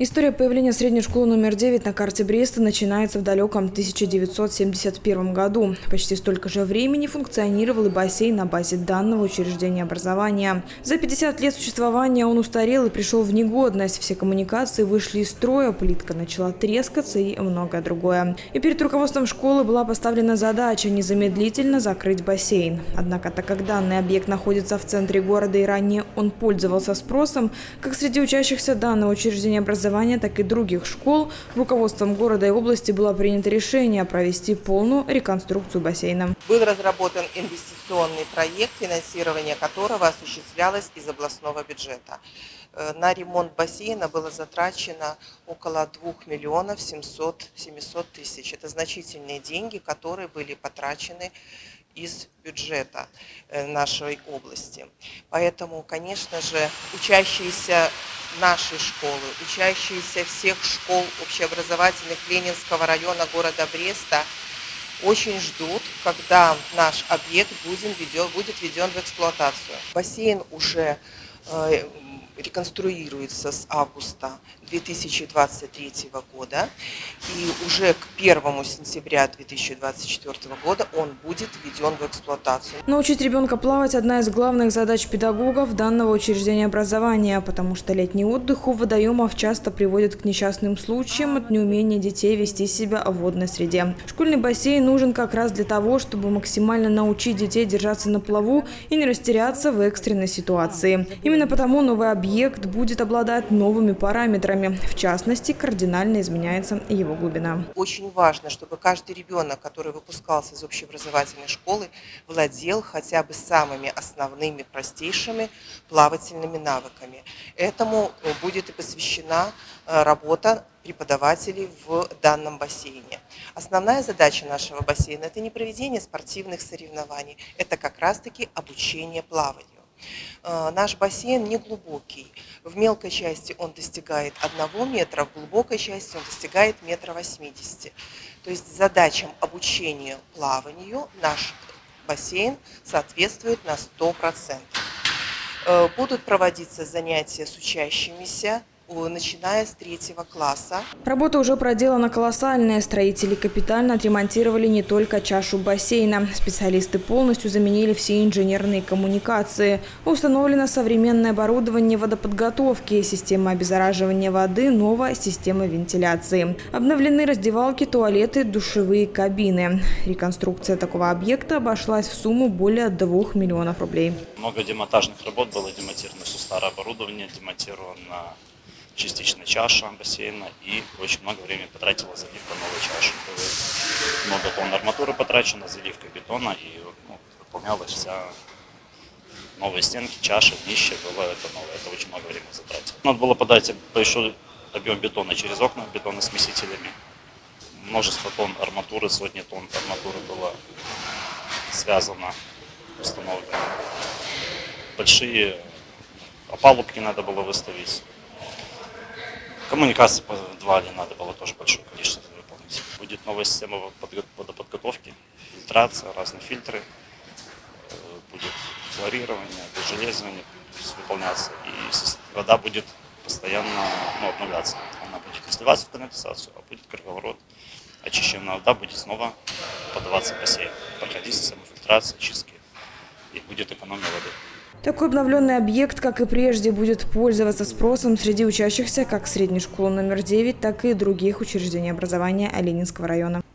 История появления средней школы номер 9 на карте Бреста начинается в далеком 1971 году. Почти столько же времени функционировал и бассейн на базе данного учреждения образования. За 50 лет существования он устарел и пришел в негодность. Все коммуникации вышли из строя, плитка начала трескаться и многое другое. И перед руководством школы была поставлена задача незамедлительно закрыть бассейн. Однако, так как данный объект находится в центре города и ранее он пользовался спросом, как среди учащихся данного учреждения образования, так и других школ, руководством города и области было принято решение провести полную реконструкцию бассейна. Был разработан инвестиционный проект, финансирование которого осуществлялось из областного бюджета. На ремонт бассейна было затрачено около 2 миллионов 700 тысяч. Это значительные деньги, которые были потрачены из бюджета нашей области. Поэтому, конечно же, учащиеся нашей школы, учащиеся всех школ общеобразовательных Ленинского района города Бреста очень ждут, когда наш объект будет введен в эксплуатацию. Бассейн уже реконструируется с августа 2023 года, и уже к 1 сентября 2024 года он будет введен в эксплуатацию. Научить ребенка плавать – одна из главных задач педагогов данного учреждения образования, потому что летний отдых у водоемов часто приводит к несчастным случаям от неумения детей вести себя в водной среде. Школьный бассейн нужен как раз для того, чтобы максимально научить детей держаться на плаву и не растеряться в экстренной ситуации. Именно потому новый объект будет обладать новыми параметрами. В частности, кардинально изменяется его глубина. Очень важно, чтобы каждый ребенок, который выпускался из общеобразовательной школы, владел хотя бы самыми основными, простейшими плавательными навыками. Этому будет и посвящена работа преподавателей в данном бассейне. Основная задача нашего бассейна – это не проведение спортивных соревнований, это как раз-таки обучение плаванию. Наш бассейн не глубокий. В мелкой части он достигает 1 метра, в глубокой части он достигает 1,80 метра. То есть задачам обучения плаванию наш бассейн соответствует на 100%. Будут проводиться занятия с учащимися, начиная с 3 класса. Работа уже проделана колоссальная. Строители капитально отремонтировали не только чашу бассейна. Специалисты полностью заменили все инженерные коммуникации. Установлено современное оборудование водоподготовки, система обеззараживания воды, новая система вентиляции. Обновлены раздевалки, туалеты, душевые кабины. Реконструкция такого объекта обошлась в сумму более 2 миллионов рублей. Много демонтажных работ было, демонтировано все старое оборудование, демонтировано частично чаша бассейна, и очень много времени потратила заливка новой чаши. Было много тонн арматуры потрачено, заливка бетона, и выполнялась вся новые стенки, чаши, днище, было это новое. Это очень много времени затратило. Надо было подать большой объем бетона через окна бетоносмесителями. Множество тонн арматуры, сотни тонн арматуры было связано, установлено. Большие опалубки надо было выставить. Коммуникации по подвале надо было тоже большое количество выполнить. Будет новая система водоподготовки, фильтрация, разные фильтры. Будет хлорирование, обезжелезывание выполняться. И вода будет постоянно обновляться. Она будет не сливаться в канализацию, а будет круговорот. Очищенная вода будет снова подаваться в бассейн. Проходить систему фильтрации, чистки. И будет экономия воды. Такой обновленный объект, как и прежде, будет пользоваться спросом среди учащихся как средней школы номер 9, так и других учреждений образования Ленинского района.